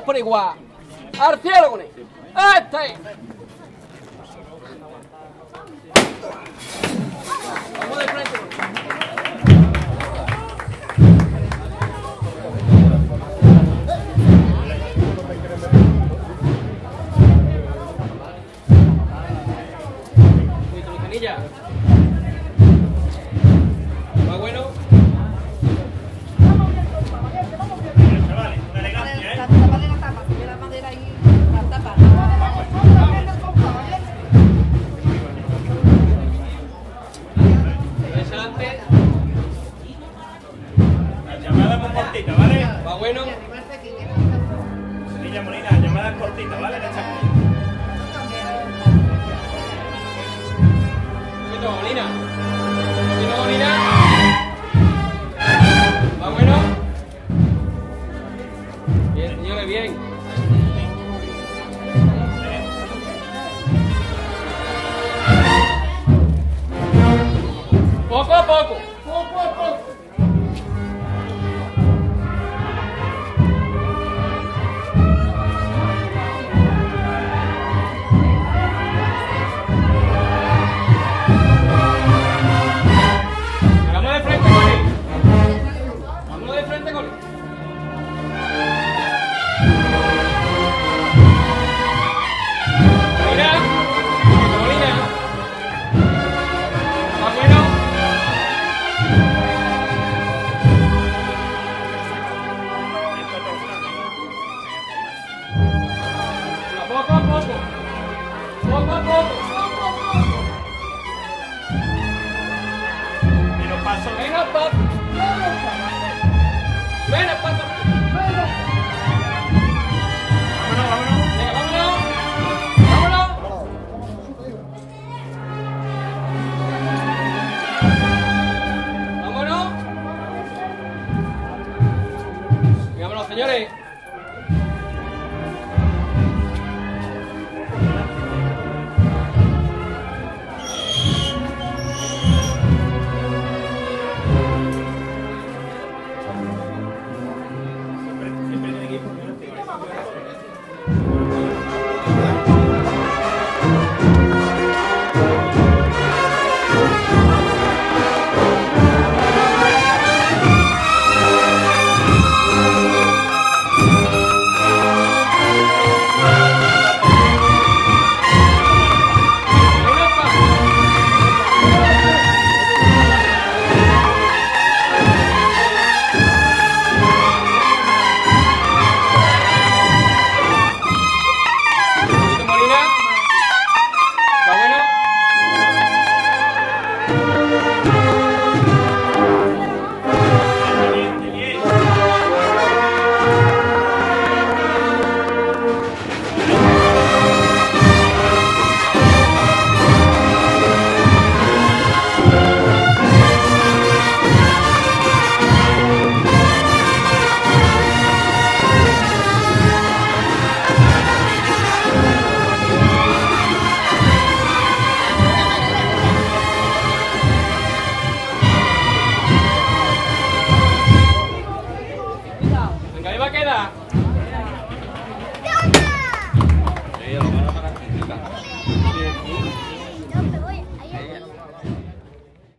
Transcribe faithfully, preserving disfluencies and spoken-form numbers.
todos por igual. ¡Al cielo con él! ¡Este! Vamos de frente con él. ¿Va bueno? Chavales, una elegancia, ¿eh? La tapa de la tapa, que la madera ahí, la tapa. Adelante. La llamada muy cortita, ¿vale? ¿Va bueno? Niña Molina, llamada cortita, ¿vale? En esta Molina. Molina. ¿Va bueno? Bien, señores, bien. Poco a poco. Poco a poco. Poco a poco. Poco a poco. menos paso. Menos paso. Menos paso. Vámonos, vámonos. Venga, vámonos. Vámonos. Vámonos. Vámonos, señores.